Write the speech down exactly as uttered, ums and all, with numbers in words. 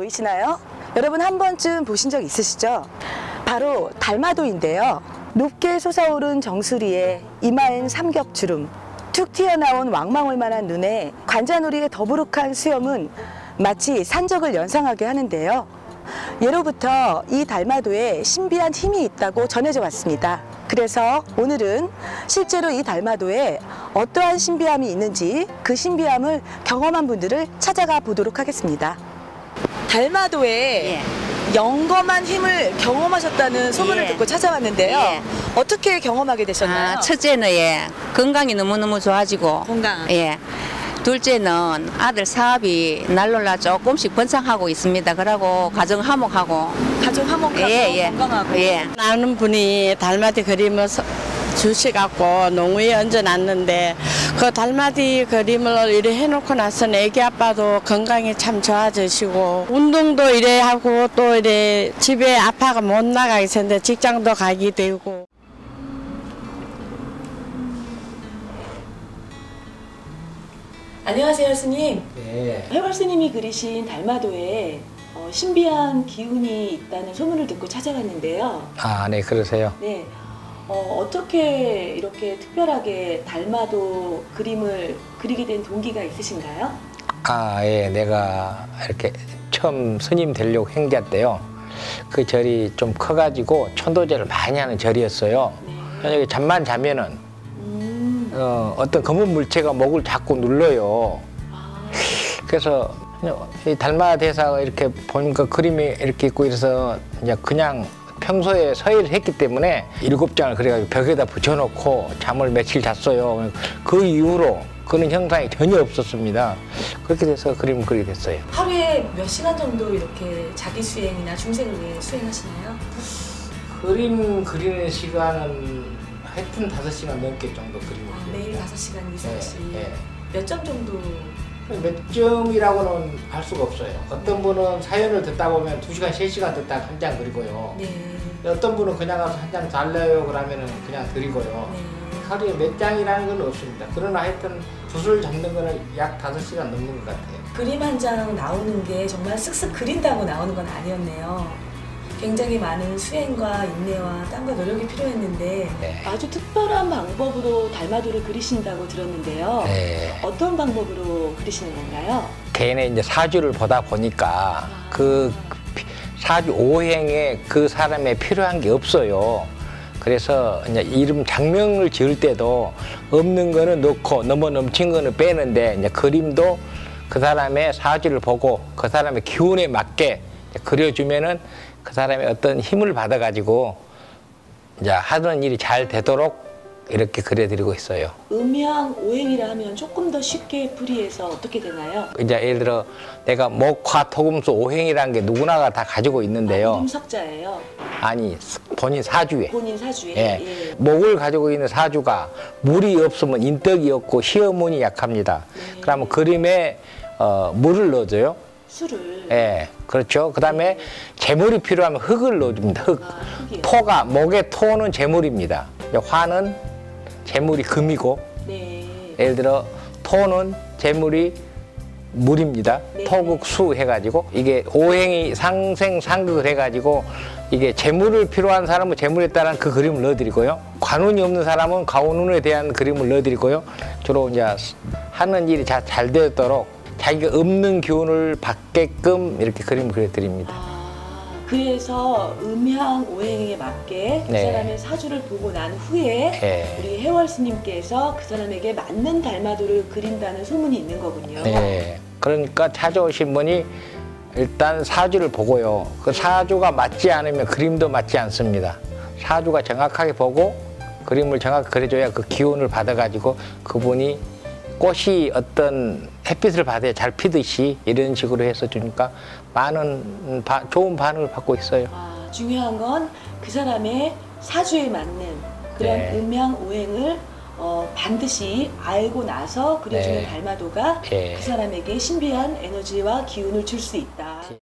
보이시나요? 여러분 한 번쯤 보신 적 있으시죠? 바로 달마도인데요. 높게 솟아오른 정수리에 이마엔 삼겹주름, 툭 튀어나온 왕망울 만한 눈에 관자놀이의 더부룩한 수염은 마치 산적을 연상하게 하는데요. 예로부터 이 달마도에 신비한 힘이 있다고 전해져 왔습니다. 그래서 오늘은 실제로 이 달마도에 어떠한 신비함이 있는지 그 신비함을 경험한 분들을 찾아가 보도록 하겠습니다. 달마도에 예. 영검한 힘을 경험하셨다는 소문을 예. 듣고 찾아왔는데요. 예. 어떻게 경험하게 되셨나요? 아, 첫째는 예, 건강이 너무너무 좋아지고 건강. 예. 둘째는 아들 사업이 날로날 조금씩 번창하고 있습니다. 그러고 가정 화목하고 가족 화목하고 예, 예. 건강하고. 예. 아는 분이 달마디 그림을 서- 주시갖고 농구에 얹어놨는데 그 달마디 그림을 이래 해놓고 나서는 애기 아빠도 건강이 참 좋아지시고 운동도 이래 하고 또 이래 집에 아빠가 못 나가게 되는데 직장도 가게 되고. 안녕하세요, 스님. 네. 해월 스님이 그리신 달마도에 어, 신비한 기운이 있다는 소문을 듣고 찾아왔는데요. 아, 네, 그러세요. 네, 어, 어떻게 이렇게 특별하게 달마도 그림을 그리게 된 동기가 있으신가요? 아, 예, 내가 이렇게 처음 스님 되려고 행자 때요. 그 절이 좀 커가지고 천도제를 많이 하는 절이었어요. 네. 저녁에 잠만 자면은 음, 어, 어떤 검은 물체가 목을 자꾸 눌러요. 아, 그래서 이 달마 대사가 이렇게 보니까 그림이 이렇게 있고 이래서 이제 그냥 평소에 서예를 했기 때문에 일곱 장을 그래가지고 벽에다 붙여놓고 잠을 며칠 잤어요. 그 이후로 그런 형상이 전혀 없었습니다. 그렇게 돼서 그림을 그리게 됐어요. 하루에 몇 시간 정도 이렇게 자기 수행이나 중생을 위해 수행하시나요? 그림 그리는 시간은 하여튼 다섯 시간 넘게 정도 그림을 아, 그려요. 매일 다섯 시간 이상씩. 네, 몇 점 정도? 몇 점이라고는 할 수가 없어요. 어떤 분은 사연을 듣다 보면 두 시간, 세 시간 듣다 한 장 그리고요. 네. 어떤 분은 그냥 가서 한 장 달래요 그러면은 그냥 드리고요. 네. 하루에 몇 장이라는 건 없습니다. 그러나 하여튼 붓을 잡는 거는 약 다섯 시간 넘는 것 같아요. 그림 한 장 나오는 게 정말 쓱쓱 그린다고 나오는 건 아니었네요. 굉장히 많은 수행과 인내와 땀과 노력이 필요했는데 네. 아주 특별한 방법으로 달마도를 그리신다고 들었는데요. 네. 어떤 방법으로 그리시는 건가요? 개인의 이제 사주를 보다 보니까 그 사주 오행에 그 사람에 필요한 게 없어요. 그래서 이제 이름 장명을 지을 때도 없는 거는 넣고 너무 넘친 거는 빼는데 이제 그림도 그 사람의 사주를 보고 그 사람의 기운에 맞게 그려주면은 그 사람의 어떤 힘을 받아가지고 이제 하는 일이 잘 되도록 이렇게 그려드리고 있어요. 음양 오행이라 하면 조금 더 쉽게 풀이해서 어떻게 되나요? 이제 예를 들어 내가 목화 토금수 오행이라는 게 누구나가 다 가지고 있는데요. 음석자예요. 아니 본인 사주에. 본인 사주에. 예. 예. 목을 가지고 있는 사주가 물이 없으면 인덕이 없고 시어문이 약합니다. 네. 그러면 그림에 어, 물을 넣어줘요. 술을. 예, 그렇죠. 그 다음에 재물이 필요하면 흙을 넣어줍니다. 흙. 아, 흙이요. 토가, 목의 토는 재물입니다. 화는 재물이 금이고, 네. 예를 들어 토는 재물이 물입니다. 네. 토극수 해가지고 이게 오행이 상생 상극을 해가지고 이게 재물을 필요한 사람은 재물에 따른 그 그림을 넣어드리고요. 관운이 없는 사람은 관운에 대한 그림을 넣어드리고요. 주로 이제 하는 일이 잘, 잘 되도록 자기가 없는 기운을 받게끔 이렇게 그림을 그려드립니다. 아, 그래서 음양 오행에 맞게 그 네. 사람의 사주를 보고 난 후에 네. 우리 해월 스님께서 그 사람에게 맞는 달마도를 그린다는 소문이 있는 거군요. 네. 그러니까 찾아오신 분이 일단 사주를 보고요. 그 사주가 맞지 않으면 그림도 맞지 않습니다. 사주가 정확하게 보고 그림을 정확하게 그려줘야 그 기운을 받아가지고 그분이 꽃이 어떤 햇빛을 받아야 잘 피듯이 이런 식으로 해서 주니까 많은 바, 좋은 반응을 받고 있어요. 아, 중요한 건 그 사람의 사주에 맞는 그런 네. 음양 오행을 어, 반드시 알고 나서 그려주는 네. 달마도가 네. 그 사람에게 신비한 에너지와 기운을 줄 수 있다.